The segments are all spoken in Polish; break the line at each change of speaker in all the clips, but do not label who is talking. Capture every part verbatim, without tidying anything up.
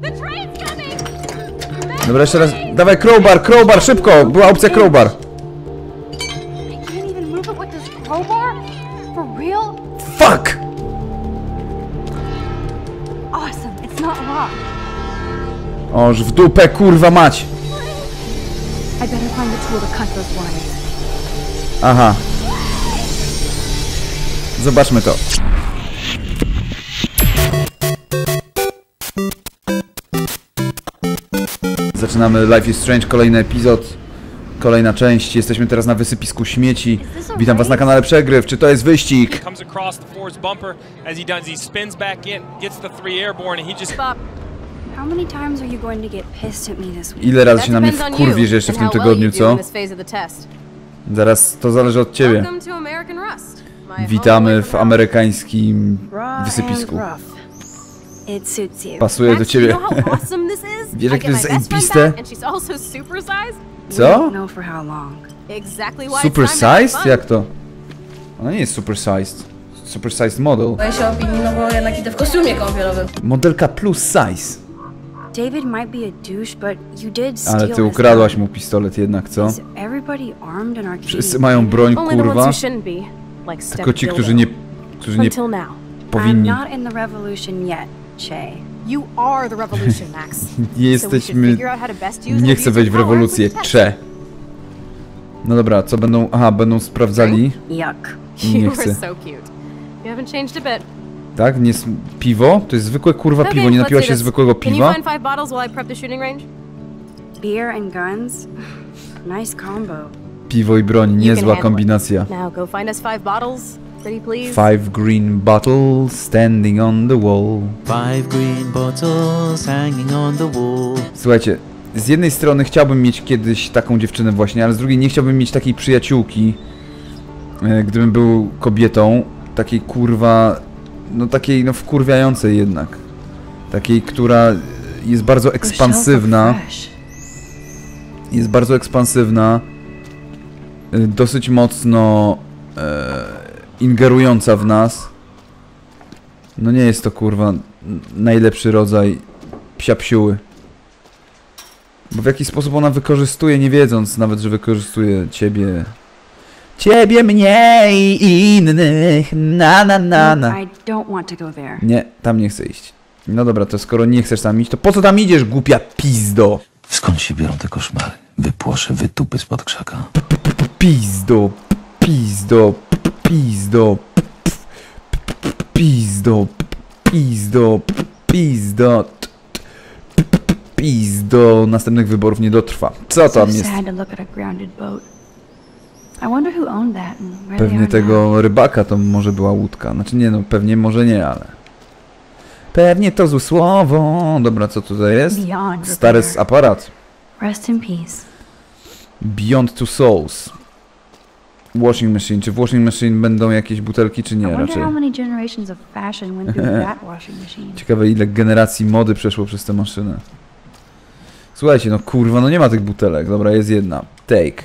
Dobra, jeszcze raz. Dawaj crowbar, crowbar, szybko! Była opcja crowbar. Fuck! Oż w dupę, kurwa mać! Aha. Zobaczmy to. Zaczynamy Life is Strange, kolejny epizod, kolejna część. Jesteśmy teraz na wysypisku śmieci. Witam was na kanale Przegryw. Czy to jest wyścig? Ile razy się na mnie wkurwisz jeszcze w tym tygodniu, co? Zaraz, to zależy od ciebie. Witamy w amerykańskim wysypisku. Pasuje do ciebie. Wiesz, jak to jest zajebiste? Co? Super sized? Jak to? Ona nie jest super sized. Super sized model.
Boję się opinii, no bo jednak idę w kostiumie kąpielowym.
Modelka plus size.
David might be a douche, but you did steal.
Ale ty ukradłaś mu pistolet jednak, co? Wszyscy mają broń, kurwa. Tylko ci, którzy nie... którzy nie powinni. Nie jesteśmy... Nie chcę wejść w rewolucję. Cze. No dobra, co będą... Aha, będą sprawdzali. Nie chcę. Tak? Nie jest piwo? To jest zwykłe kurwa piwo. Nie napiła się zwykłego piwa? Piwo i broń. Niezła kombinacja. Five green bottles standing on the wall.
Five green bottles hanging on the wall.
Słuchajcie, z jednej strony chciałbym mieć kiedyś taką dziewczynę właśnie, ale z drugiej nie chciałbym mieć takiej przyjaciółki, gdybym był kobietą, takiej kurwa, no takiej no wkurwiającej jednak. Takiej, która jest bardzo ekspansywna. Jest bardzo ekspansywna. Dosyć mocno e, ingerująca w nas. No nie jest to kurwa najlepszy rodzaj psiapsiuły. Bo w jaki sposób ona wykorzystuje, nie wiedząc nawet, że wykorzystuje ciebie. Ciebie, mnie i innych. Na na na na. Nie, tam nie chcę iść. No dobra, to skoro nie chcesz tam iść, to po co tam idziesz, głupia pizdo?
Skąd się biorą te koszmary? Wypłoszę wytupy spod krzaka.
Pizdo, pizdo, pizdo, pizdo, pizdo, pizdo, pizdo. Następnych wyborów nie dotrwa. Co tam jest? Pewnie tego rybaka to może była łódka. Znaczy nie no, pewnie może nie, ale... Pewnie to złe słowo. Dobra, co tutaj jest? Stary aparat. Beyond Two Souls. Washing machine. Czy w washing machine będą jakieś butelki, czy nie raczej? Ciekawe, ile generacji mody przeszło przez tę maszynę. Słuchajcie, no kurwa, no nie ma tych butelek. Dobra, jest jedna. Take.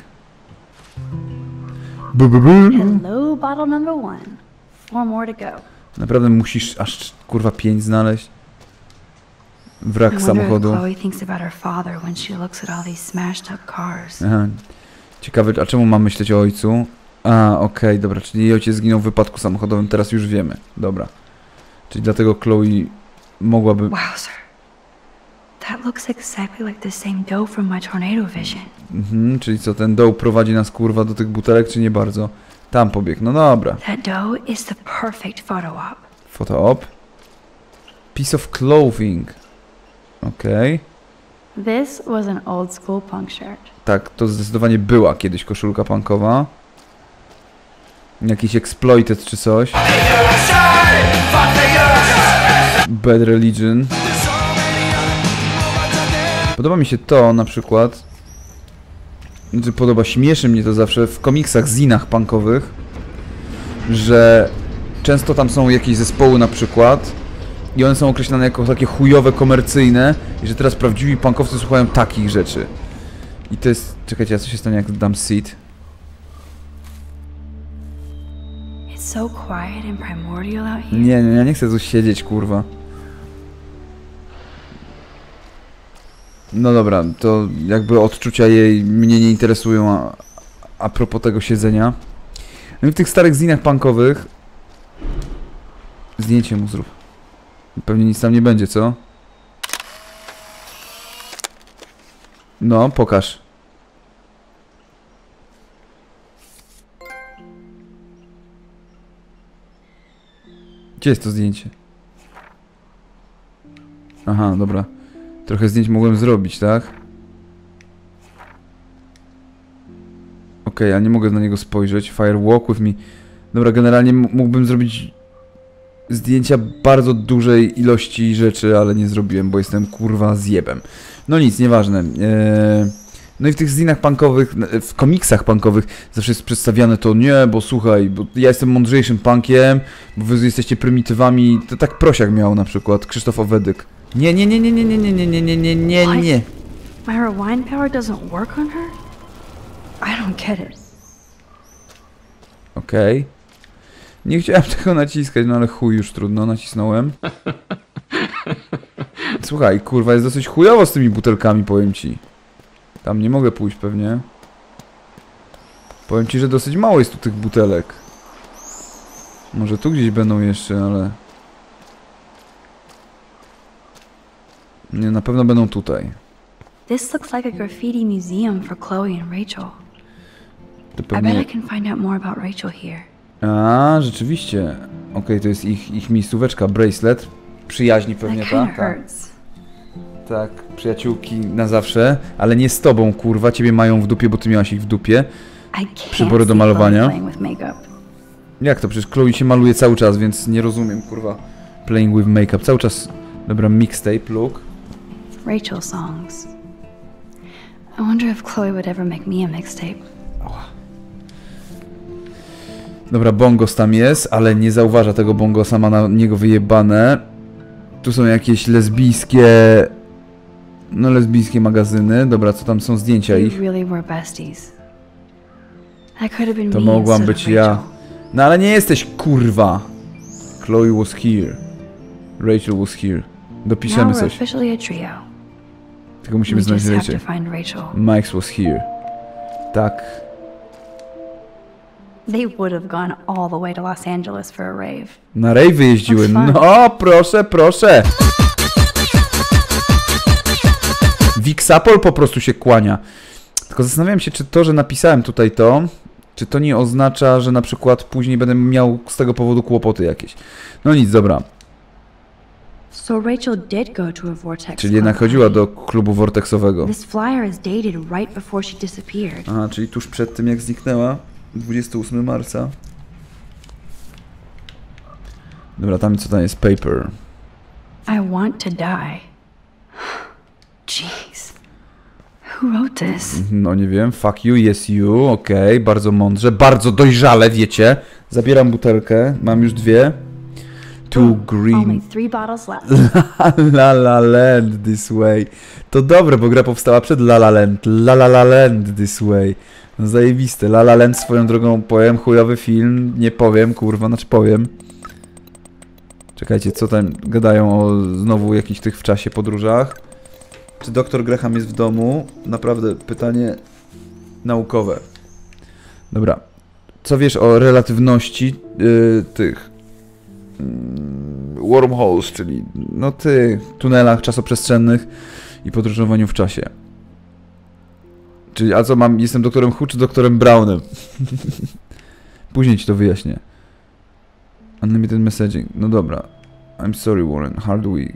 Bu, bu, bu.
Hello, bottle number one. Four more to go.
Naprawdę musisz aż kurwa pięć znaleźć? Wrak samochodu. Aha. Ciekawe, a czemu mam myśleć o ojcu? A, okej, okay, dobra, czyli jej ojciec zginął w wypadku samochodowym, teraz już wiemy. Dobra. Czyli dlatego Chloe mogłaby...
Wow, sir. That looks exactly like the same dough from my tornado vision.
Mhm, czyli co, ten dough prowadzi nas kurwa do tych butelek, czy nie bardzo? Tam pobiegł, no dobra.
That dough is the perfect photo op.
Photo op? Piece of clothing. Okej.
Okay. This was an old school punk shirt.
Tak, to zdecydowanie była kiedyś koszulka punkowa. Jakiś exploited czy coś. Bad Religion. Podoba mi się to na przykład. Znaczy podoba, śmieszy mnie to zawsze w komiksach, zinach punkowych, że często tam są jakieś zespoły na przykład i one są określane jako takie chujowe, komercyjne i że teraz prawdziwi punkowcy słuchają takich rzeczy. I to jest... Czekajcie, a co się stanie jak dam seed?
So quiet and primordial out here.
Nie, nie, ja nie chcę tu siedzieć, kurwa. No dobra, to jakby odczucia jej mnie nie interesują, a, a propos tego siedzenia. No i w tych starych zinach punkowych... Zdjęcie mu zrób. Pewnie nic tam nie będzie, co? No, pokaż. Gdzie jest to zdjęcie? Aha, dobra. Trochę zdjęć mogłem zrobić, tak? Okej, okay, a nie mogę na niego spojrzeć. Fire walk with me. Dobra, generalnie mógłbym zrobić zdjęcia bardzo dużej ilości rzeczy, ale nie zrobiłem, bo jestem kurwa zjebem. No nic, nieważne. Eee... No i w tych zinach punkowych, w komiksach punkowych zawsze jest przedstawiane to, nie, bo słuchaj, bo ja jestem mądrzejszym punkiem, bo wy jesteście prymitywami. To tak Prosiak miał na przykład, Krzysztof Owedyk. Nie, nie, nie, nie, nie, nie, nie, nie, nie, nie, nie, nie, nie.
My rewind power doesn't work on her? I don't get it.
Okej. Okay. Nie chciałem tego naciskać, no ale chuj, już trudno, nacisnąłem. Słuchaj, kurwa, jest dosyć chujowo z tymi butelkami, powiem ci. Tam nie mogę pójść pewnie. Powiem ci, że dosyć mało jest tu tych butelek. Może tu gdzieś będą jeszcze, ale... Nie, na pewno będą tutaj.
This looks like a graffiti museum for Chloe and Rachel.
To
I
pewnie...
bet I can find out more about Rachel here.
A, rzeczywiście. Okej, okay, to jest ich, ich miejscóweczka, bracelet. Przyjaźni pewnie,
That
ta? Tak. Tak, przyjaciółki na zawsze, ale nie z tobą, kurwa. Ciebie mają w dupie, bo ty miałaś ich w dupie. Przybory do malowania. Jak to? Przecież Chloe się maluje cały czas, więc nie rozumiem, kurwa. Playing with makeup. Cały czas. Dobra, mixtape, look.
Rachel songs. I wonder if Chloe would ever make me a mixtape.
Dobra, bongos tam jest, ale nie zauważa tego bongosa, ma na niego wyjebane. Tu są jakieś lesbijskie... No, lesbijskie magazyny. Dobra, co tam są zdjęcia ich? To mogłam być ja. No ale nie jesteś, kurwa. Chloe was here. Rachel was here. Dopiszemy coś. Tylko musimy znaleźć Rachel. Mike was here. Tak.
They would have gone all the way to Los Angeles for a rave.
Na rave jeździły. No, proszę, proszę. Wixapol po prostu się kłania. Tylko zastanawiam się, czy to, że napisałem tutaj to, czy to nie oznacza, że na przykład później będę miał z tego powodu kłopoty jakieś. No nic, dobra.
So Rachel did go to a vortex.
Czyli jednak chodziła do klubu vortexowego.
This flyer is dated right before she disappeared.
Aha, czyli tuż przed tym, jak zniknęła. dwudziestego ósmego marca. Dobra, tam co tam jest? Paper.
I want to die. Jeez. Who wrote this?
No nie wiem. Fuck you, yes you. Okej, okay, bardzo mądrze. Bardzo dojrzale, wiecie. Zabieram butelkę. Mam już dwie. Two green.
Only three bottles left.
La La Land This Way. To dobre, bo gra powstała przed La La Land. La La La Land This Way. No zajebiste. La La Land swoją drogą powiem, chujowy film. Nie powiem, kurwa, znaczy powiem. Czekajcie, co tam gadają o znowu jakichś tych w czasie podróżach. Czy doktor Graham jest w domu? Naprawdę pytanie naukowe. Dobra. Co wiesz o relatywności yy, tych yy, wormholes, czyli no ty, tunelach czasoprzestrzennych i podróżowaniu w czasie? Czyli, a co mam, jestem doktorem Hu czy doktorem Brownem? Później ci to wyjaśnię. Unlimited messaging. No dobra. I'm sorry, Warren. Hard week.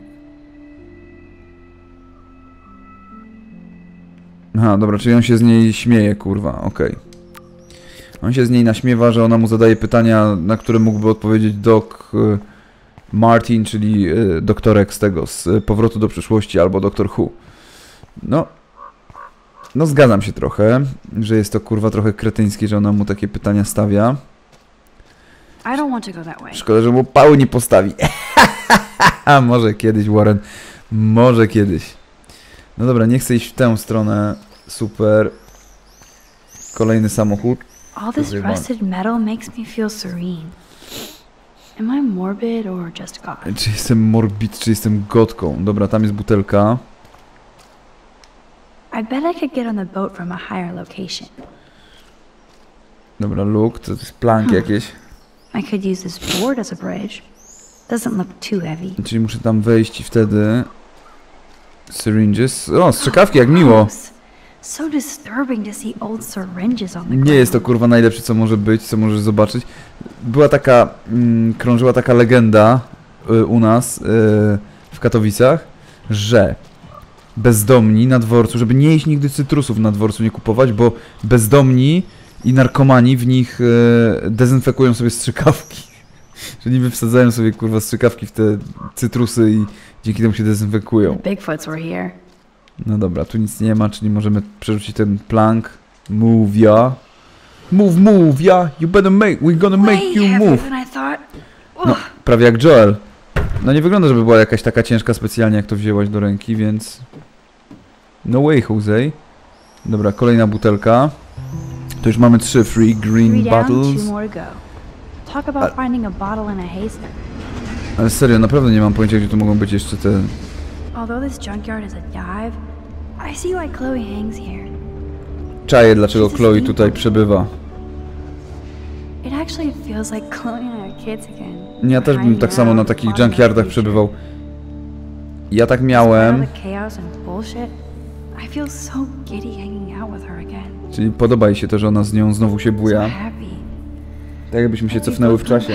Aha, dobra, czyli on się z niej śmieje, kurwa. Okej. Okay. On się z niej naśmiewa, że ona mu zadaje pytania, na które mógłby odpowiedzieć Doc y, Martin, czyli y, doktorek z tego, z y, Powrotu do przyszłości albo doktor Hu. No. No zgadzam się trochę, że jest to kurwa trochę kretyńskie, że ona mu takie pytania stawia.
I don't want to go that way.
Szkoda, że mu pału nie postawi. Może kiedyś, Warren. Może kiedyś. No dobra, nie chcę iść w tę stronę. Super. Kolejny samochód.
All this rusted metal makes me feel serene. Am I morbid or just God?
Czy jestem morbid, czy jestem gotką? Dobra, tam jest butelka.
I bet I could get on the boat from a higher location.
Dobra, Luke, to jest plank jakieś.
I could use this board as a bridge. Doesn't look too heavy.
Czyli muszę tam wejść i wtedy... Syringes. O, strzykawki, jak miło.
So disturbing to see old syringes on the ground.
Nie jest to kurwa najlepsze, co może być, co możesz zobaczyć. Była taka, mm, krążyła taka legenda y, u nas y, w Katowicach, że bezdomni na dworcu, żeby nie jeść nigdy cytrusów na dworcu, nie kupować, bo bezdomni i narkomani w nich y, dezynfekują sobie strzykawki. Że niby wsadzają sobie kurwa strzykawki w te cytrusy i dzięki temu się dezynfekują.
Bigfoots were here.
No dobra, tu nic nie ma, czyli możemy przerzucić ten plank. Move ya. Move, move ya. You better make, we're gonna make
Way
you
heavier
move.
than I thought.
No, prawie jak Joel. No nie wygląda, żeby była jakaś taka ciężka specjalnie, jak to wzięłaś do ręki, więc... No way, Jose. Dobra, kolejna butelka. To już mamy trzy free green
Three down, two
bottles.
more to go. Talk about finding a bottle in a haystack.
Ale serio, naprawdę nie mam pojęcia, gdzie tu mogą być jeszcze te...
Although this junkyard is a dive, I see why Chloe hangs here.
Czaję, dlaczego Chloe tutaj przebywa.
It actually feels like Chloe and I are kids again.
Ja też bym tak samo na takich junkyardach przebywał. Ja tak miałem. Czyli podoba jej się to, że ona z nią znowu się buja. Tak jakbyśmy się cofnęły w czasie.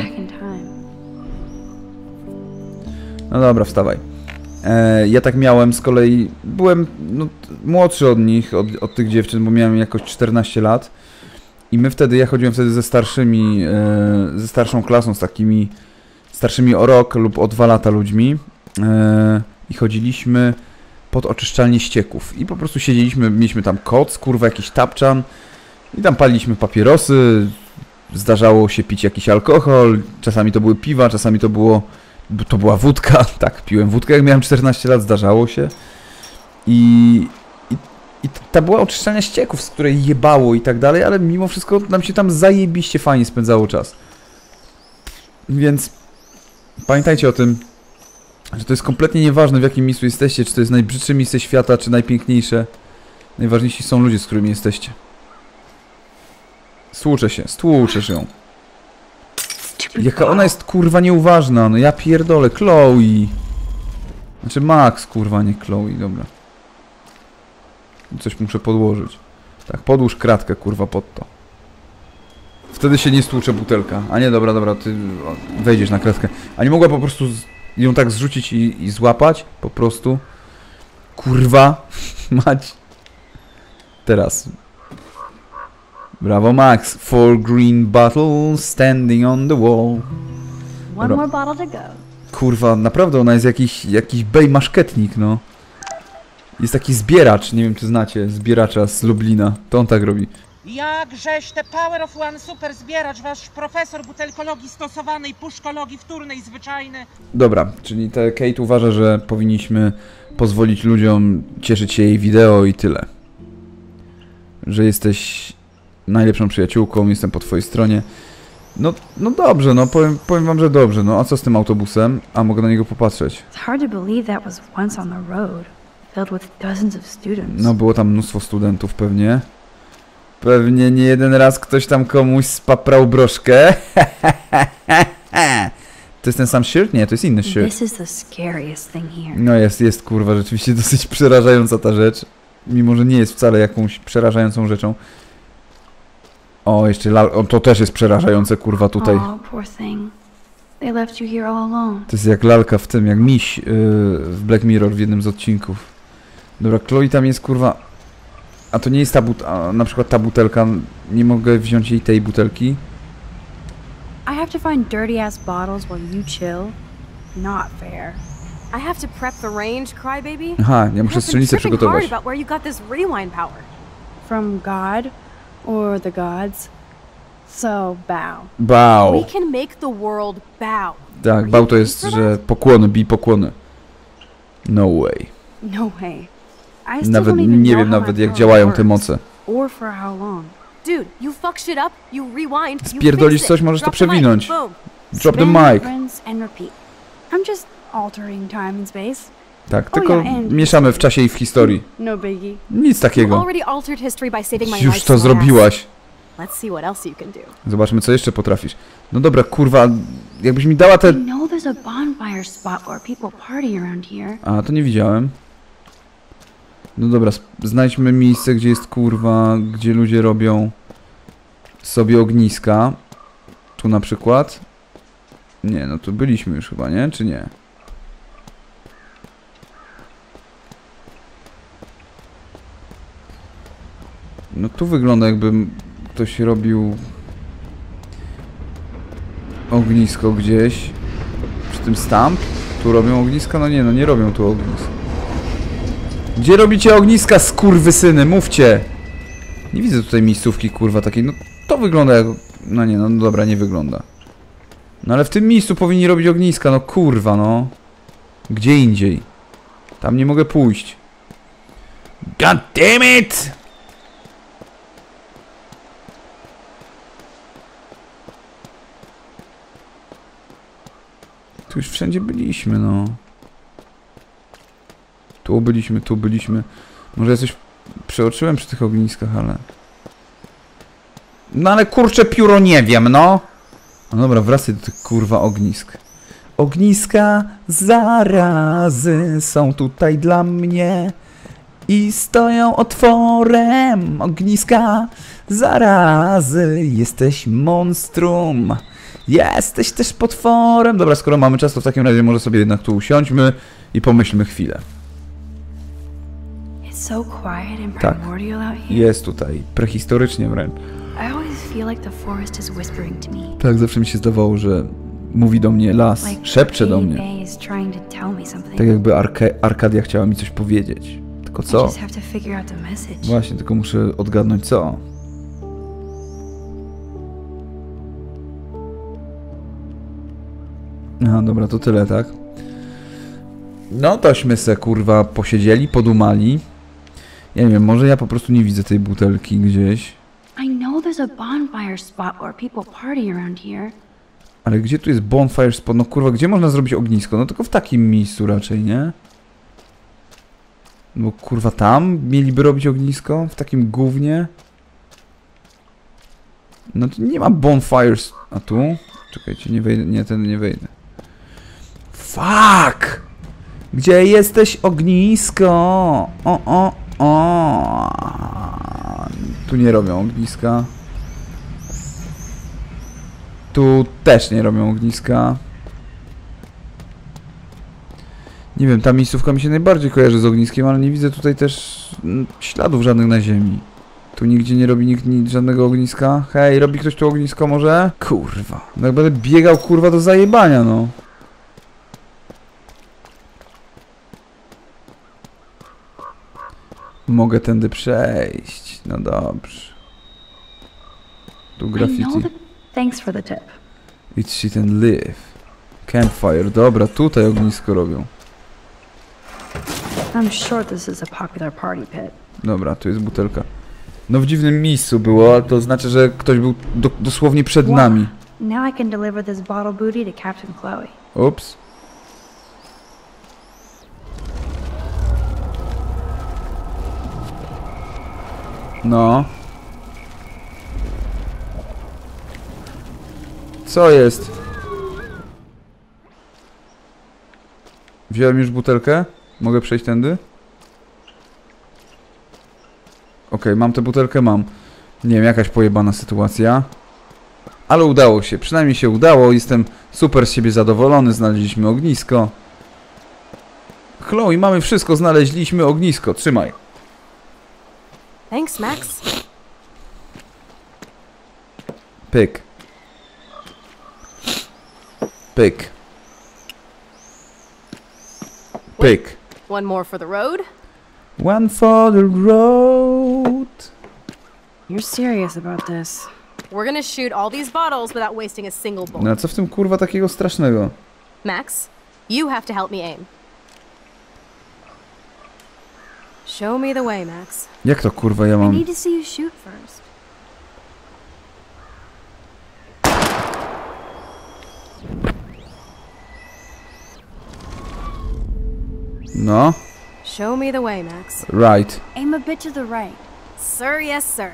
No dobra, wstawaj. E, ja tak miałem z kolei, byłem no, młodszy od nich, od, od tych dziewczyn, bo miałem jakoś czternaście lat. I my wtedy, ja chodziłem wtedy ze starszymi, e, ze starszą klasą, z takimi starszymi o rok lub o dwa lata ludźmi. E, I chodziliśmy pod oczyszczalnię ścieków. I po prostu siedzieliśmy, mieliśmy tam koc, kurwa, jakiś tapczan. I tam paliliśmy papierosy. Zdarzało się pić jakiś alkohol. Czasami to były piwa, czasami to było... To była wódka, tak, piłem wódkę, jak miałem czternaście lat, zdarzało się. I, i, i ta była oczyszczalnia ścieków, z której jebało i tak dalej, ale mimo wszystko nam się tam zajebiście fajnie spędzało czas. Więc pamiętajcie o tym, że to jest kompletnie nieważne, w jakim miejscu jesteście, czy to jest najbrzydsze miejsce świata, czy najpiękniejsze. Najważniejsi są ludzie, z którymi jesteście. Stłuczę się, stłuczesz ją. Jaka ona jest kurwa nieuważna, no ja pierdolę, Chloe. Znaczy Max, kurwa, nie Chloe, dobra. Coś muszę podłożyć. Tak, podłóż kratkę, kurwa, pod to. Wtedy się nie stłucze butelka. A nie, dobra, dobra, ty wejdziesz na kratkę. A nie mogła po prostu ją tak zrzucić i, i złapać? Po prostu. Kurwa. Mać. Teraz. Brawo, Max. Four green bottles standing on the wall.
One more bottle to go.
Kurwa, naprawdę ona jest jakiś, jakiś bej maszketnik, no. Jest taki zbieracz, nie wiem czy znacie, zbieracza z Lublina. To on tak robi.
Jakżeś te Power of One super zbieracz, wasz profesor butelkologii stosowanej, puszkologii wtórnej, zwyczajny.
Dobra, czyli te Kate uważa, że powinniśmy pozwolić ludziom cieszyć się jej wideo i tyle. Że jesteś najlepszą przyjaciółką, jestem po twojej stronie. No, no dobrze, no powiem, powiem wam, że dobrze, no a co z tym autobusem? A mogę na niego popatrzeć.
It's hard to believe that was once on the road, filled with dozens of students.
No było tam mnóstwo studentów pewnie. Pewnie nie jeden raz ktoś tam komuś spaprał broszkę. To jest ten sam shirt? Nie, to jest inny shirt.
This is the scariest thing here.
No jest, jest kurwa, rzeczywiście dosyć przerażająca ta rzecz. Mimo, że nie jest wcale jakąś przerażającą rzeczą. O, jeszcze lal... o, to też jest przerażające, kurwa, tutaj.
Oh, poor thing. They left you here all alone.
To jest jak lalka w tym, jak miś yy, w Black Mirror w jednym z odcinków. Dobra, Chloe tam jest, kurwa... A to nie jest ta but... A, na przykład ta butelka, nie mogę wziąć jej tej butelki.
I have to find dirty ass bottles while you chill. Not fair.
I have to prep the range, Crybaby.
Aha, ja muszę strzelnicę przygotować.
about where you got this rewind power.
From God or the gods. So bow.
Bał.
We can make the world bow.
Tak, bał to jest, że pokłony, bij pokłony. No way.
No way. I still
Nawet
don't even
nie
know
wiem
how
nawet
my
jak
power
działają te
works,
moce.
Or for how long.
Dude, you fuck shit up, you rewind, you
Spierdolisz
fix it.
coś, możesz to
Drop the mic,
przewinąć.
boom.
Drop the
Spin,
mic.
rinse, and repeat. I'm just altering time and space.
Tak,
Oh,
tylko
yeah, and-
mieszamy w czasie i w historii.
No biggie.
Nic
You
takiego.
already altered history by saving my
Już
life's
to
last.
zrobiłaś.
Let's see what else you can do.
Zobaczmy, co jeszcze potrafisz. No dobra, kurwa, jakbyś mi dała te...
I know there's a bonfire spot where people party around here.
A, to nie widziałem. No dobra, sp- znajdźmy miejsce, gdzie jest kurwa, gdzie ludzie robią sobie ogniska. Tu na przykład. Nie, no tu byliśmy już chyba, nie? Czy nie? No tu wygląda, jakby ktoś robił ognisko gdzieś. Przy tym stamp. Tu robią ogniska? No nie, no nie robią tu ognisk. Gdzie robicie ogniska, skurwysyny? Mówcie! Nie widzę tutaj miejscówki, kurwa, takiej. No to wygląda jak... No nie, no dobra, nie wygląda. No ale w tym miejscu powinni robić ogniska, no kurwa, no. Gdzie indziej? Tam nie mogę pójść. God damn it! Tu już wszędzie byliśmy, no. Tu byliśmy, tu byliśmy. Może ja coś przeoczyłem przy tych ogniskach, ale... No ale kurczę pióro, nie wiem, no. No dobra, wracaj do tych kurwa ognisk. Ogniska zarazy są tutaj dla mnie i stoją otworem. Ogniska zarazy, jesteś monstrum. Jesteś też potworem. Dobra, skoro mamy czas, to w takim razie może sobie jednak tu usiądźmy i pomyślmy chwilę.
It's so quiet and
Tak.
primordial out here.
Jest tutaj, prehistorycznie wręcz.
I always feel like the forest is whispering to me.
Tak, zawsze mi się zdawało, że mówi do mnie las,
Like
szepcze do
Bay
mnie.
Bay is trying to tell me something.
Tak jakby Arke Arkadia chciała mi coś powiedzieć. Tylko
I
co?
just have to figure out the message.
Właśnie, tylko muszę odgadnąć co. Aha, dobra, to tyle, tak? No tośmy se, kurwa, posiedzieli, podumali. Ja nie wiem, może ja po prostu nie widzę tej butelki gdzieś.
I know there's a bonfire spot where people party around here.
Ale gdzie tu jest bonfire spot? No kurwa, gdzie można zrobić ognisko? No tylko w takim miejscu raczej, nie? No kurwa, tam mieliby robić ognisko? W takim gównie? No to nie ma bonfires. A tu? Czekajcie, nie wejdę, nie, ten nie wejdę. Fuck! Gdzie jesteś, ognisko? O, o, o. Tu nie robią ogniska. Tu też nie robią ogniska. Nie wiem, ta miejscówka mi się najbardziej kojarzy z ogniskiem, ale nie widzę tutaj też mm, śladów żadnych na ziemi. Tu nigdzie nie robi nikt nic, żadnego ogniska. Hej, robi ktoś tu ognisko może? Kurwa. No jak będę biegał, kurwa, do zajebania, no. Mogę tędy przejść. No dobrze. Tu
I
graffiti.
know the... Thanks for the tip.
Eat shit and live. Campfire. Dobra, tutaj ognisko robią.
I'm sure this is a popular party pit.
Dobra, tu jest butelka. No w dziwnym miejscu było, ale to znaczy, że ktoś był do, dosłownie przed nami.
Now I can deliver this bottle booty to Captain Chloe.
Ups. No. Co jest? Wziąłem już butelkę? Mogę przejść tędy? Okej, mam tę butelkę, mam. Nie wiem, jakaś pojebana sytuacja. Ale udało się, przynajmniej się udało. Jestem super z siebie zadowolony, znaleźliśmy ognisko. Chloe, mamy wszystko, znaleźliśmy ognisko, trzymaj.
Thanks, Max.
Pyk. Pyk. Pyk.
One more for the road.
One for the road.
You're serious about this. We're gonna shoot all these bottles without wasting a single bullet.
No a co w tym kurwa takiego strasznego?
Max, you have to help me aim. Show me the way, Max.
Jak to kurwa ja
I
mam...
need to see you shoot first.
No.
Show me the way, Max.
Right.
Aim a bit to the right.
Sir, yes, sir.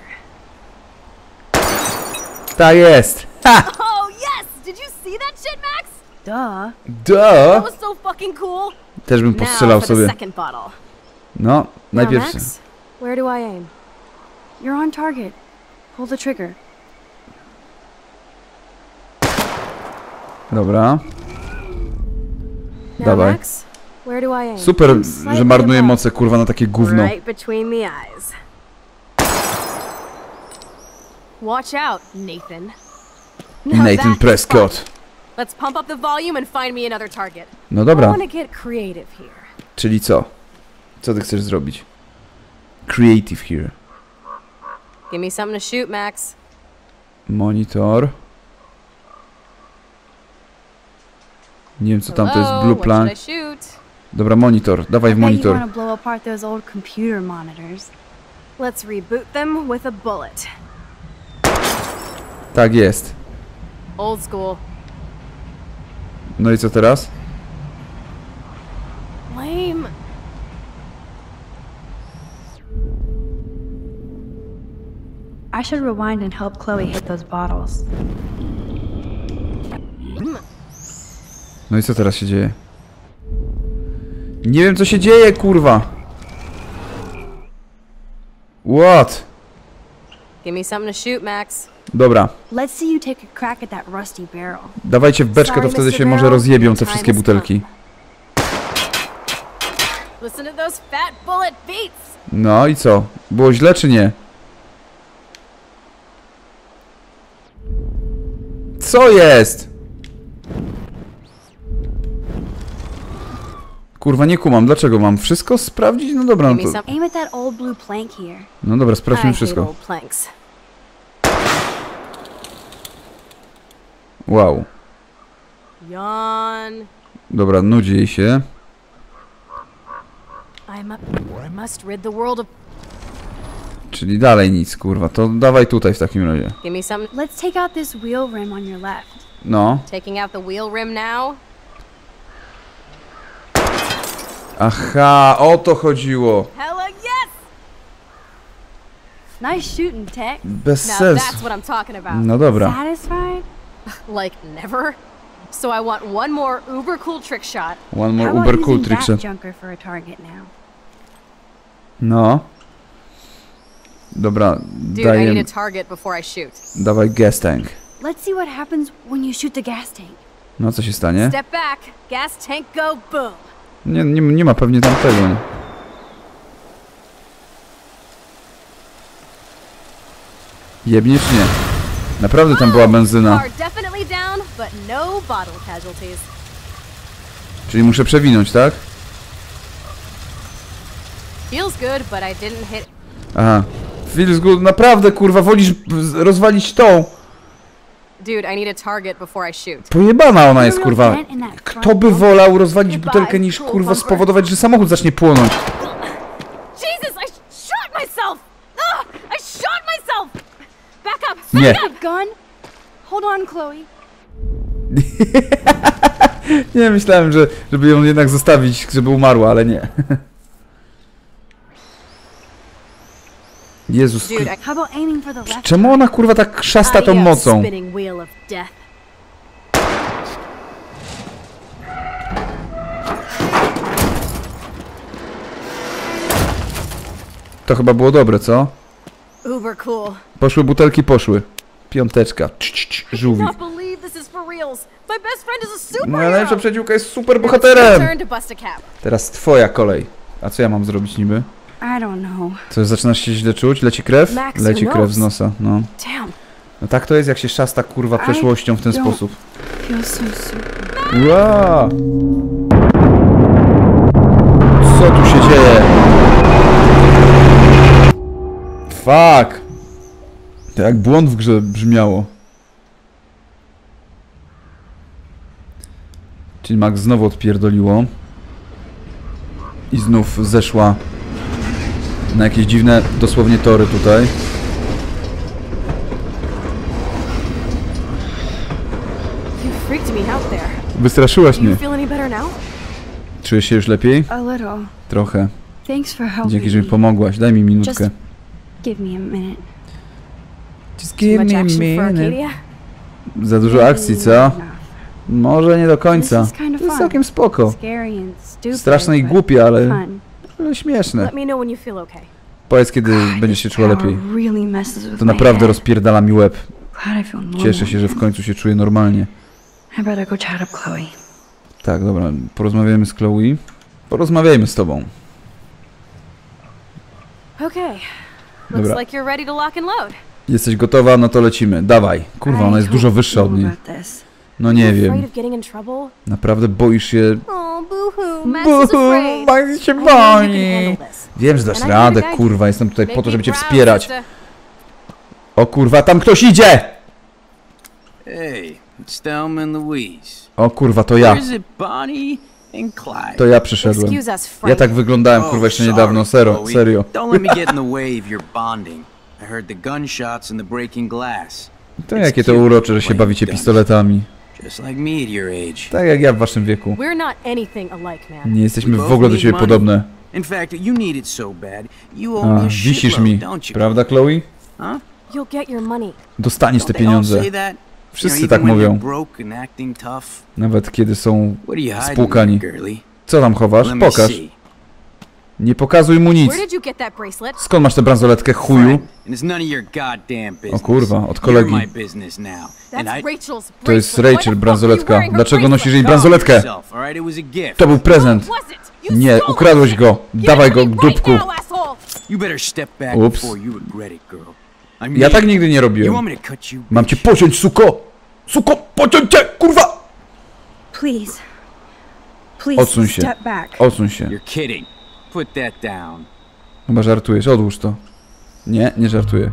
Tak jest. Ha!
Oh, yes! Did you see that shit, Max?
Duh.
Duh.
That was so fucking cool.
Też bym
Now
postrzelał
for the
sobie.
second bottle.
No,
Now,
najpierw.
Max, where do I aim?
You're on target. Pull the trigger.
Dobra.
Now,
Dawaj.
Max, where do I aim?
Super, że marnuje moce kurwa na takie gówno.
Right between the eyes. Watch out, Nathan. Now that
Nathan
is
Prescott.
fun. Let's pump up the volume and find me another target.
No
I
dobra,
want to get creative here.
czyli co? Co ty chcesz zrobić? Creative here.
Give me something to shoot, Max.
Monitor. Nie wiem co tam to jest,
Hello,
blue
what
plan.
should I shoot?
Dobra, monitor, dawaj w
I bet you
monitor.
want to blow apart those old computer monitors.
Let's reboot them with a bullet.
Tak jest.
Old school.
No i co teraz?
Lame.
I should rewind and help Chloe hit those bottles.
No i co teraz się dzieje? Nie wiem co się dzieje, kurwa. What?
Give me something to shoot, Max.
Dobra,
Let's see you take a crack at that rusty barrel.
dawajcie w beczkę, to
Sorry,
wtedy
mister
się może
Barrel,
rozjebią
your
te
time
wszystkie
has
butelki.
Listen to those fat bullet beats.
No i co? Było źle czy nie? Co jest? Kurwa, nie kumam, dlaczego mam wszystko sprawdzić? No dobra, no
Give me
to...
some.
Aim at that old blue plank here.
No dobra,
I
sprawdźmy
hate
wszystko.
old planks.
Wow.
Yawn.
Dobra, nudzi jej się.
I'm a, I must rid the world of.
Czyli dalej nic, kurwa. To dawaj tutaj w takim razie.
Give me some.
Let's take out this wheel rim on your left.
No.
Taking out the wheel rim now.
Aha, o to chodziło.
Hella yes!
Nice shooting, Tech.
Bez
Now
sensu.
that's what I'm talking about.
No dobra.
Satisfied?
Like never. So I want one more uber cool trick shot.
One more
How about
uber cool
using
trick
that
shot.
junker for a target now?
No. Dobra,
Dude, I
daję...
need a target before I shoot.
Dawaj gas tank.
Let's see what happens when you shoot the gas tank.
No co się stanie?
Step back, gas tank go, boom.
Nie, nie, nie ma pewnie tam tego. Nie? Jebnie czy nie? Naprawdę tam była benzyna.
Car definitely down, but no bottle casualties.
Czyli muszę przewinąć, tak?
Feels good, but I didn't hit.
Aha. Feels good. Naprawdę, kurwa, wolisz z- rozwalić tą.
Dude, I need a target before I shoot.
Pojebana ona jest, kurwa. Kto by wolał rozwalić butelkę niż, kurwa, spowodować, że samochód zacznie płonąć?
Jesus, I shot myself! Ugh, I shot myself! Back up!
Nie.
A gun? Hold on, Chloe.
Nie, myślałem, że żeby ją jednak zostawić, żeby umarła, ale nie. Jezus,
Dude, I
How about aiming for the left?
czemu ona, kurwa, tak szasta tą
Adios,
mocą?
spinning wheel of death.
To chyba było dobre, co?
Uber cool.
Poszły butelki, poszły. Piąteczka. Cz, cz, cz, żółwik.
Can't believe this is for reals. My best friend is a
Moja najlepsza
superhero.
przyjaciółka jest super
Now it's your
bohaterem!
turn to bust a cap.
Teraz twoja kolej. A co ja mam zrobić niby?
I don't know.
Co, zaczynasz się źle czuć? Leci krew?
Max,
Leci
who
krew
knows?
z nosa, no.
Damn.
No tak to jest, jak się szasta, kurwa, przeszłością w ten
don't-
sposób.
Feels so super.
Ła! Co tu się dzieje? Fuck! To jak błąd w grze brzmiało. Czyli Max znowu odpierdoliło. I znów zeszła na jakieś dziwne, dosłownie tory tutaj.
You freaked me out there.
Wystraszyłaś
Do you
mnie.
feel any better now?
Czujesz się już lepiej?
A little.
Trochę.
Thanks for helping
Dzięki, że mi
me.
pomogłaś. Daj mi minutkę.
Just give me a minute.
Just
Too
give
much
me a
action for
minute.
Arcadia?
Za dużo akcji, co?
Enough.
Może nie do końca.
This is kind of
To jest
fun.
całkiem spoko.
Scary and stupid,
Straszne i
but
głupie, ale,
fun.
ale śmieszne.
Let me know when you feel okay.
Powiedz, kiedy będziesz się czuła lepiej.
Power really messes with
To
my
naprawdę
head.
rozpierdala mi łeb.
Glad I feel normal.
Cieszę się, że w końcu się czuję normalnie.
I better go chat up Chloe.
Tak, dobra, porozmawiajmy z Chloe. Porozmawiajmy z tobą.
Okay. Looks
Dobra.
like you're ready to lock and load.
Jesteś gotowa? No to lecimy. Dawaj. Kurwa, ona jest dużo wyższa od niej. No nie
Afraid
wiem.
of getting in trouble?
Naprawdę boisz się...
Oh, boo-hoo. Max is afraid.
Max się
I know you can
boi.
handle this.
Wiem, że dasz
And I'm
radę,
here to
kurwa. Jestem tutaj
Make
po to,
me
żeby cię
proud,
wspierać.
sister.
O kurwa, tam ktoś idzie!
Hey, it's Thelma and Louise.
O kurwa, to ja.
Or is it Bonnie and Clyde?
To ja przyszedłem.
Excuse us, Frank.
Ja tak wyglądałem,
Oh,
kurwa, jeszcze
sorry,
niedawno. Serio,
Chloe.
serio.
Don't let me get in the way of your bonding. I heard the gunshots and the breaking glass.
To jakie to urocze, że się bawicie pistoletami.
Just like me at your age.
Tak jak ja w waszym wieku.
We're not anything alike, man.
Nie jesteśmy w ogóle do siebie podobne.
In fact, you need it so bad. You owe
A,
me a
wisisz
shitload,
mi.
don't you?
Prawda, Chloe?
Huh?
You'll get your money.
Dostaniesz
Don't
te
they all
pieniądze.
say that?
Wszyscy
You know,
tak
even when
mówią.
you're broke and acting tough.
Nawet kiedy są
What are you hiding,
spłukani.
girly?
Co tam chowasz?
Let me
Pokaż.
see.
Nie pokazuj mu nic.
Where did you get that bracelet?
Skąd masz tę bransoletkę, chuju?
Frank, and it's none of your goddamn business.
O kurwa, od
You're
kolegi.
my business now. And
That's
I
Rachel's
To jest
bracelet. Why the
Rachel,
fuck are you
bransoletka.
wearing her
Dlaczego
bracelet?
nosisz jej
Calm
bransoletkę?
yourself, all right? It was a gift.
To był prezent.
Was it? You
Nie,
stole it.
ukradłeś go.
Give
Dawaj
it
go,
to me right
dupku.
now, asshole.
You better step back
Ups.
before you regret it, girl. I mean,
Ja tak nigdy nie
you
robiłem.
want me to cut you?
Mam cię pociąć, suko! Suko, pociąć cię, kurwa!
Please. Please
Odsuń się.
step back.
Odsuń się.
You're kidding. Put that down.
Chyba żartujesz, odłóż to. Nie, nie żartuję.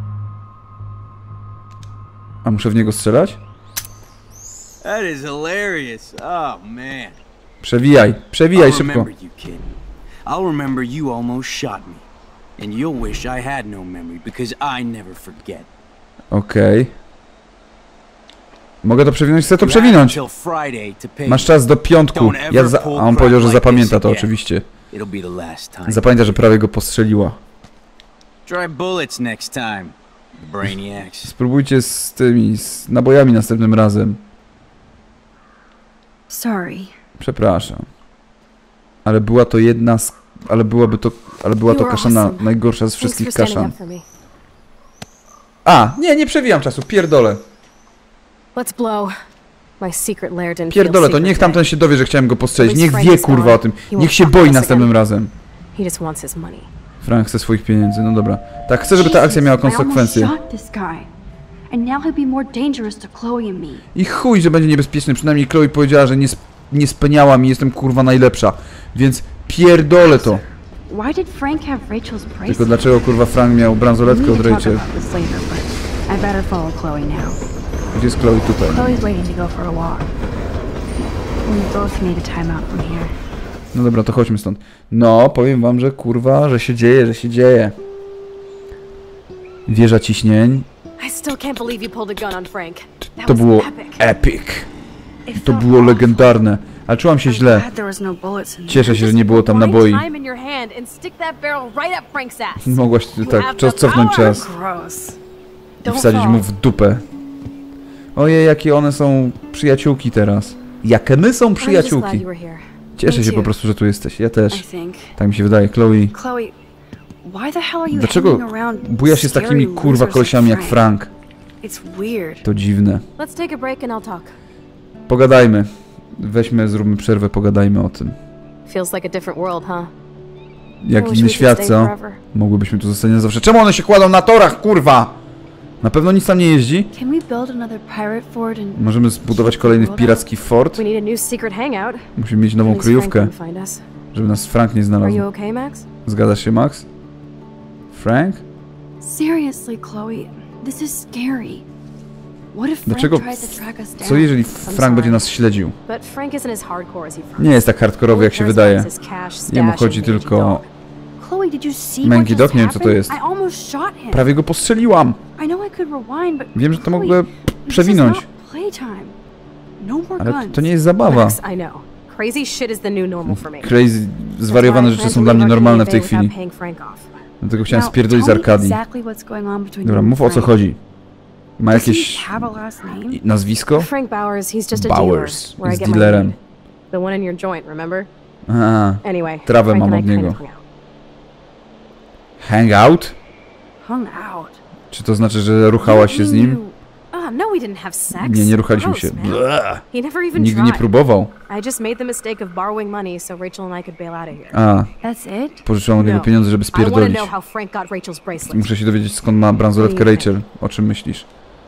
A muszę w niego strzelać?
That is hilarious. Oh man.
Przewijaj, przewijaj
I'll
szybko.
remember you, kid. I'll remember you almost shot me, and you'll wish I had no memory because I never forget.
Okej. Mogę to przewinąć? Chcę to
You have
przewinąć.
until Friday to pay
Masz
me.
czas do piątku. Ja za... A on powiedział, że zapamięta to oczywiście.
It'll be the last time.
Zapamięta, że prawie go postrzeliła.
Try bullets next time, brainiacs.
Spróbujcie z tymi, z nabojami następnym razem.
Sorry.
Przepraszam. Ale była to jedna z... Ale byłaby to... Ale była to
You are
kaszana
awesome.
najgorsza z
Thanks
wszystkich
for standing
kaszan.
up for me.
A! Nie, nie przewijam czasu, pierdolę.
Let's blow. My secret lair didn't feel
Pierdolę to,
secret
niech
then.
tamten się dowie, że chciałem go postrzelić.
At least
Niech
Frank
wie
is
kurwa
gone.
o tym.
He
Niech
won't
się
fuck
boi
with us
następnym
again.
razem.
He just wants his money.
Frank chce swoich pieniędzy, no dobra. Tak, chcę, żeby ta akcja miała konsekwencje.
I almost shot this guy. And now he'll be more dangerous to Chloe and me.
I chuj, że będzie niebezpieczny. Przynajmniej Chloe powiedziała, że nie, sp nie speniała mi, jestem kurwa najlepsza. Więc pierdolę to.
Why did Frank have Rachel's bracelet?
Tylko dlaczego kurwa Frank miał
We
bransoletkę
need
od
to talk
Rachel?
about this later, but I better follow Chloe now.
Gdzie jest Chloe? Tutaj.
Chloe's waiting to go for a walk. We both need a time out from here.
No dobra, to chodźmy stąd. No, powiem wam, że kurwa, że się dzieje, że się dzieje. Wieża ciśnień.
I still can't believe you pulled a gun on Frank. That
To
was
było
epic.
epic.
It
To
felt
było
awful.
legendarne. Ale czułam się
I'm
źle.
glad there was no bullets in there.
Cieszę się, że nie było tam naboi.
Wind time in your hand and stick that barrel right up Frank's ass.
Mogłaś
You
tak,
have
czas
the
cofnąć
power.
czas
Gross.
i
Don't
wsadzić
fall.
mu w dupę. Ojej, jakie one są przyjaciółki teraz. Jakie my są
I'm just glad
przyjaciółki.
you were here.
Cieszę
Me
się
too.
po prostu, że tu jesteś. Ja
I
też.
think.
Tak mi się wydaje. Chloe,
Chloe, why the hell are you
dlaczego
hanging around
bujasz się z takimi
scary
kurwa
losers
kolesiami jak
like
Frank?
It's weird.
To dziwne.
Let's take a break and I'll talk.
Pogadajmy. Weźmy, zróbmy przerwę, pogadajmy o tym.
Feels like a different world, huh?
Jak
I wish
inny
we could
świat,
stay
co?
forever.
Mogłybyśmy tu zostać na zawsze. Czemu one się kładą na torach, kurwa? Na pewno nic tam nie jeździ?
Can we build another pirate fort and
Możemy zbudować kolejny piracki fort.
We need a new secret hangout.
Musimy mieć nową
At least Frank
kryjówkę,
couldn't find us.
żeby nas Frank nie
Are
znalazł.
you okay, Max?
Zgadzasz się, Max? Frank?
seriously, Chloe, this is scary. What if Frank
Dlaczego...
tries to track us down?
Co jeżeli Frank będzie nas śledził?
But Frank isn't as hardcore as he
Nie jest tak hardkorowy, jak się wydaje. Jemu chodzi tylko...
Chloe, did you see
Męki
what just
dok, nie wiem, co to
happened?
jest.
I almost shot him.
Prawie go postrzeliłam!
I know I could rewind, but
Wiem, że to
Chloe,
mogę
this is
przewinąć.
not playtime. No more
Ale
guns.
to nie jest zabawa.
Max, I know. Crazy shit is the new normal for me.
Crazy, zwariowane rzeczy są dla mnie normalne w tej chwili. Dlatego chciałem
Now,
spierdolić z
tell me
Arkadii.
exactly what's going on between
Dobra,
you and
mów o co
Frank.
chodzi. Ma
Does he
jakieś
have a last name?
nazwisko?
Frank Bowers, he's just a
Bowers.
dealer. Where I
Jest
get my
dealerem.
weed. The one in your joint, remember?
A,
Anyway,
trawę
Frank
mam
and
od
I kind
niego.
of hung out.
Hangout?
Hung out.
Czy to znaczy, że ruchałaś się z nim?
Oh, no, we didn't have sex.
Nie, nie ruchaliśmy
Gross,
się.
man.
Bleh.
He never even
Nigdy nie
tried.
próbował.
I just made the mistake of borrowing money so Rachel and I could bail out of here.
A,
That's it?
pożyczyłam od niego
No.
pieniądze, żeby
I want to
spierdolić.
know how Frank got Rachel's bracelet.
Muszę się dowiedzieć, skąd ma bransoletkę Rachel. O czym myślisz?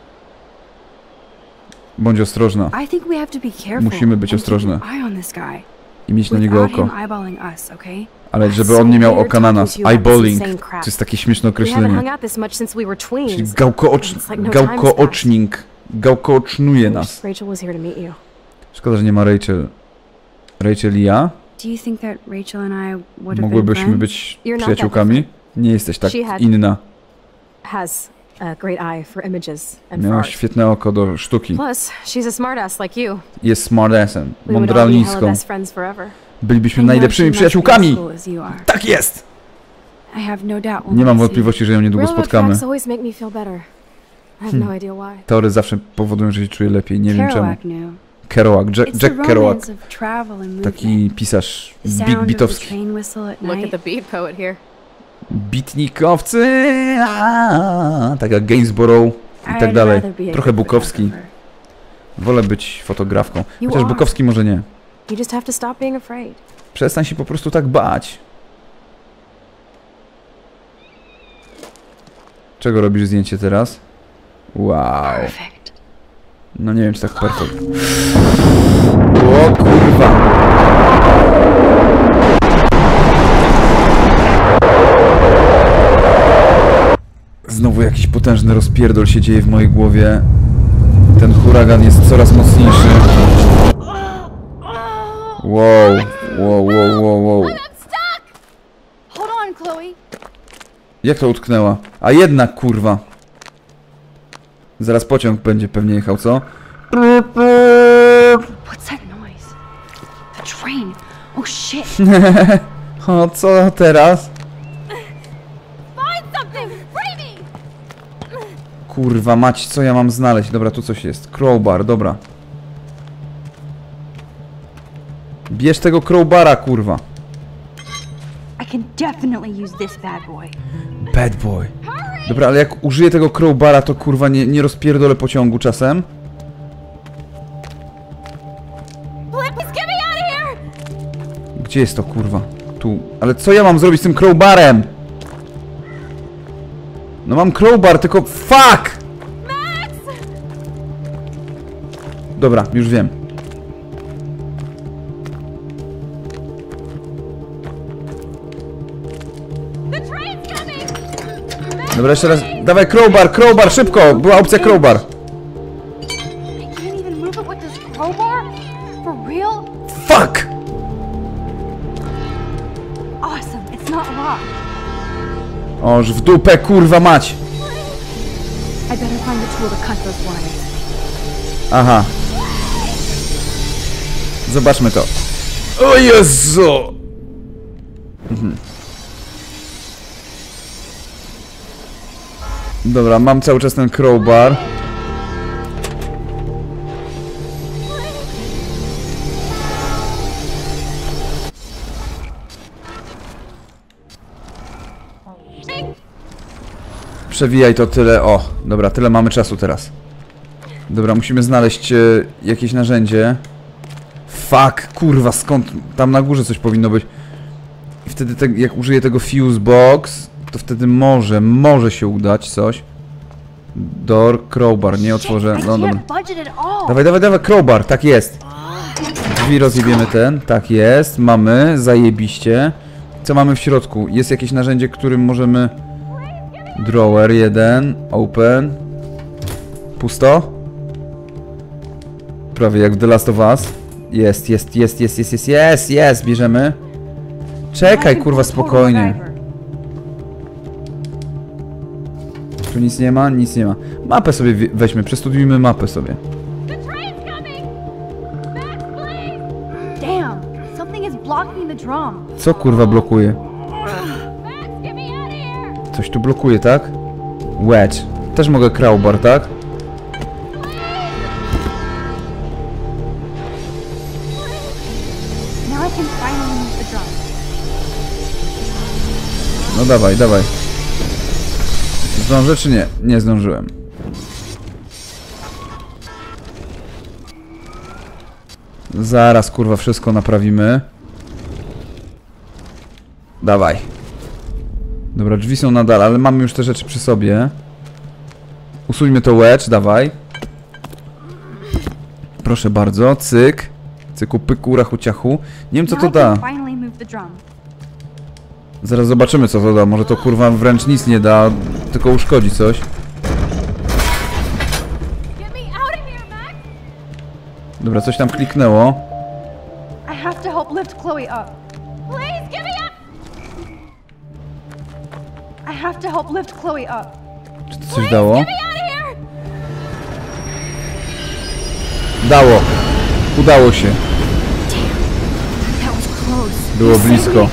Bądź ostrożna
I think we have to be careful.
Musimy być
and keep
ostrożne.
an eye on this guy.
i mieć na niego
Without
oko.
him eyeballing us, okay?
Ale żeby on nie miał oka na nas. Eyeballing. To jest takie śmieszne
We haven't
określenie.
hung out this much since we were
Czyli
tweens.
gałkoocz...
It's like no time's
gałkoocznik. Gałkoocznuje nas.
Rachel was here to meet you.
Szkoda, że nie ma Rachel. Rachel i ja?
Do you think that Rachel and I would have been
Mogłybyśmy
friends?
być
You're not
przyjaciółkami? Nie jesteś tak
She had-
inna.
Has a great eye for images and for
Miała
art.
świetne oko do sztuki.
Plus, she's a smartass like you.
Jest smartassem.
We would all be hella
Mądralniską.
best friends forever.
Bylibyśmy
I know
najlepszymi
she must be
przyjaciółkami!
as cool as you are.
Tak jest!
I have no doubt we'll
Nie mam
miss you.
wątpliwości, że ją niedługo
Railroad
spotkamy.
tracks always make me feel better. I have no idea why.
Tory zawsze powodują, że się czuję lepiej. Nie wiem czemu.
Kerouac knew.
Kerouac, Jack,
It's the
Jack Kerouac.
romance of travel and movement.
Taki pisarz
The
big
sound of the
bitowski.
train whistle at
Look at
night.
the beat poet here.
Bitnikowcy! aaa, Tak jak Gainsborough i
I'd
tak dalej.
rather be a
Trochę
good
Bukowski.
photographer.
Wolę być fotografką.
You
Chociaż
are.
Bukowski może nie.
You just have to stop being afraid.
Przestań się po prostu tak bać. Czego robisz zdjęcie teraz? Wow.
Perfect.
No nie wiem, czy tak perfekt. O kurwa. Znowu jakiś potężny rozpierdol się dzieje w mojej głowie. Ten huragan jest coraz mocniejszy. Wow, wow, wow, wow, wow.
Hold on, Chloe.
Jak to utknęła? A jednak kurwa. Zaraz pociąg będzie pewnie jechał, co?
What's that noise? The train. Oh shit.
O, co teraz? Kurwa mać, co ja mam znaleźć? Dobra, tu coś jest. Crowbar, dobra. Bierz tego crowbara, kurwa.
I can definitely use this bad boy.
Bad boy. Dobra, ale jak użyję tego crowbara, to kurwa nie, nie rozpierdolę pociągu czasem. Gdzie jest to, kurwa? Tu. Ale co ja mam zrobić z tym crowbarem? No mam crowbar, tylko fuck! Dobra, już wiem. Dobra, jeszcze raz. Dawaj crowbar, crowbar, szybko! Była opcja crowbar.
I can't even move it with this crowbar? For real?
Fuck!
Awesome. It's not locked.
Oż w dupę, kurwa mać!
I better find the tool to cut those wires.
Aha. Zobaczmy to. O Jezu! Mhm. Dobra, mam cały czas ten crowbar. Przewijaj to tyle. O, dobra, tyle mamy czasu teraz. Dobra, musimy znaleźć e, jakieś narzędzie. Fuck, kurwa, skąd? Tam na górze coś powinno być. I wtedy te, jak użyję tego fuse box, to wtedy może, może się udać coś. Door, crowbar, nie otworzę.
I
No dobra.
can't budget at all.
Dawaj, dawaj, dawaj, crowbar, tak jest. Drzwi rozjebiemy ten, tak jest, mamy, zajebiście. Co mamy w środku? Jest jakieś narzędzie, którym możemy... Drawer jeden, open. Pusto? Prawie jak w The Last of Us. Jest, jest, jest, jest, jest, jest, jest, jest, bierzemy. Czekaj, kurwa, spokojnie. Tu nic nie ma? Nic nie ma. Mapę sobie weźmy, przestudiujmy mapę sobie.
Damn. the drum.
Co kurwa blokuje? Coś tu blokuje, tak? Wedge. Też mogę crowbar, tak?
Now I can finally move the drum.
No dawaj, dawaj. Zdążę czy nie? Nie zdążyłem. Zaraz kurwa wszystko naprawimy. Dawaj. Dobra, drzwi są nadal, ale mamy już te rzeczy przy sobie. Usuńmy to wedge, dawaj. Proszę bardzo, cyk. Cyku, pyku, rachu, ciachu. Nie wiem co to da. Zaraz zobaczymy co to da. Może to kurwa wręcz nic nie da, tylko uszkodzi coś. Dobra, coś tam kliknęło.
I have to help lift Chloe up. Please give me up. I have to help lift Chloe up.
Czy to coś dało? Dało. Udało się. Było blisko.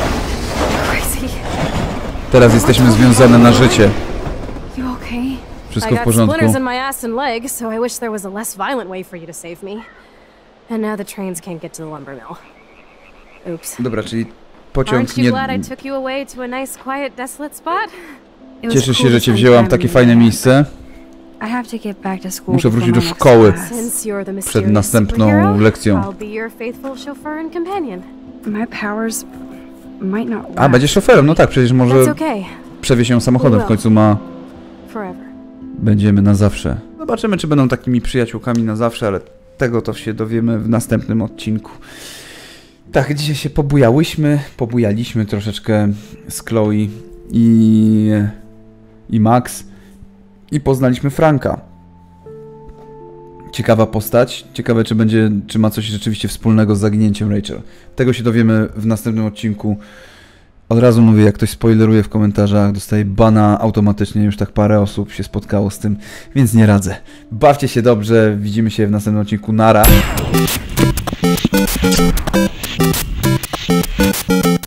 Teraz jesteśmy związane na życie.
You okay?
Wszystko
I
w
got
porządku.
splinters in my ass and legs, so I wish there was a less violent way for you to save me. And now the trains can't get to the lumber mill. Oops.
Dobra, czyli pociąg
Aren't you
nie...
glad I took you away to a nice, quiet, desolate spot?
It was
Cieszę się,
cool
że
to
cię
spend
wzięłam w
time
takie
with
fajne
you.
miejsce.
I have to get back to school
Muszę wrócić
before
do
my next
szkoły.
class.
Since you're the
Przed
mysterious
następną
superhero,
lekcją.
I'll be your faithful chauffeur and companion.
My powers might not
A, będzie
last.
szoferem, no tak, przecież może
That's okay.
przewieźć ją samochodem, w końcu ma...
Forever.
Będziemy na zawsze. Zobaczymy, czy będą takimi przyjaciółkami na zawsze, ale tego to się dowiemy w następnym odcinku. Tak, dzisiaj się pobujałyśmy, pobujaliśmy troszeczkę z Chloe i, i Max i poznaliśmy Franka. Ciekawa postać, ciekawe czy będzie, czy ma coś rzeczywiście wspólnego z zaginięciem Rachel. Tego się dowiemy w następnym odcinku. Od razu mówię, jak ktoś spoileruje w komentarzach, dostaje bana automatycznie, już tak parę osób się spotkało z tym, więc nie radzę. Bawcie się dobrze, widzimy się w następnym odcinku, nara.